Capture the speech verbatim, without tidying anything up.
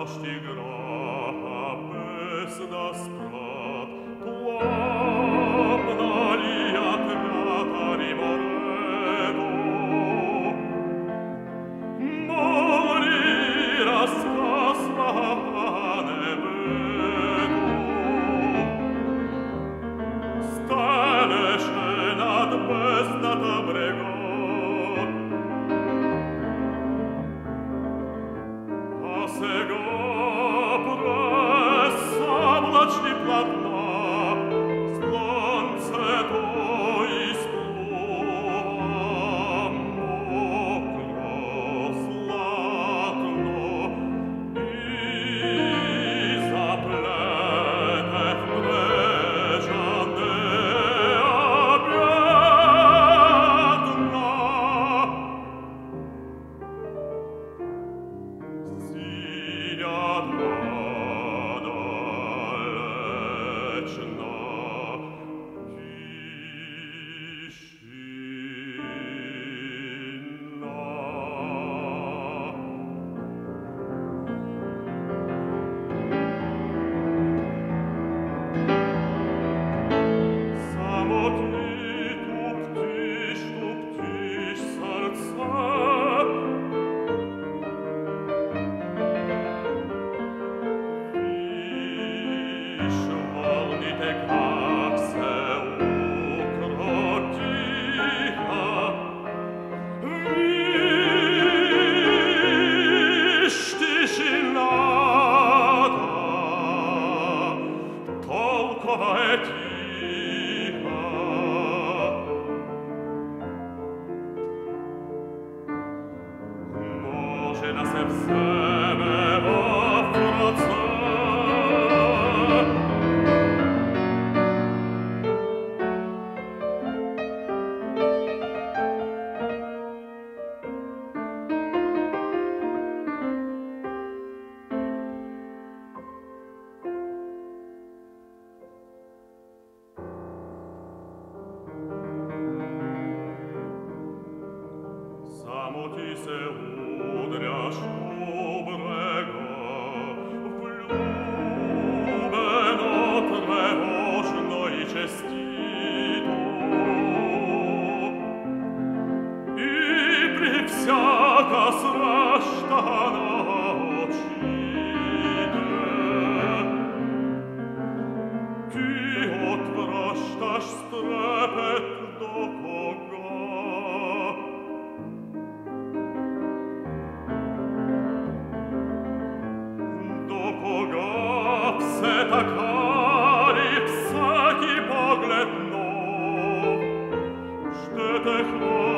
ti gra bez nas brat, płamnali jak wiatr i moredo. Moli rozkosmane bytu, stale się nad beznata bregą. Sego pressa mlačni platna, slonce to ispluva mokro, zlatno i zaplete v mrežane objedna. Może nas w sebe powraca. Samo ti se udrjaš u brega, vljubeno, trevožno i čestito. I pri всяка sraštana očite, ti odvraštaš strepet do koga. Все такari, всякий погляд нов, жде те хвилин.